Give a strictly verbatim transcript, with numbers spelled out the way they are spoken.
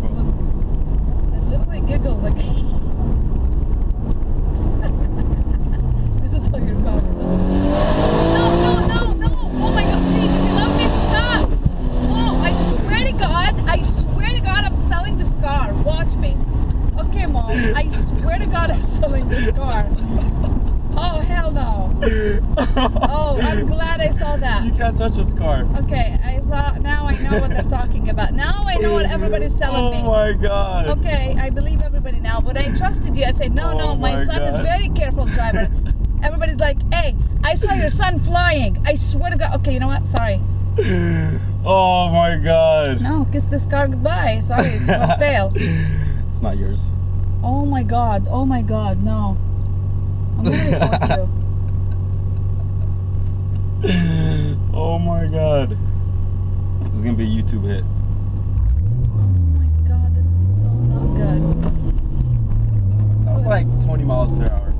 I literally giggled like. This is how you're going. No, no, no, no! Oh my God! Please, if you love me, stop! Oh, I swear to God, I swear to God, I'm selling this car. Watch me. Okay, Mom. I swear to God, I'm selling this car. Oh, hell no. Oh, I'm glad I saw that. You can't touch this car. Okay, I saw. Now I know what they're talking about. Now I know what everybody's telling oh me. Oh my God. Okay, I believe everybody now. But I trusted you. I said, no, oh no, my, my son God. is very careful driver. Everybody's like, hey, I saw your son flying. I swear to God. Okay, you know what? Sorry. Oh my God. No, kiss this car goodbye. Sorry, it's for sale. It's not yours. Oh my God. Oh my God. No. I'm gonna report you. Oh my God. This is gonna be a YouTube hit. Oh my God, this is so not good. That's So like it's- twenty miles per hour.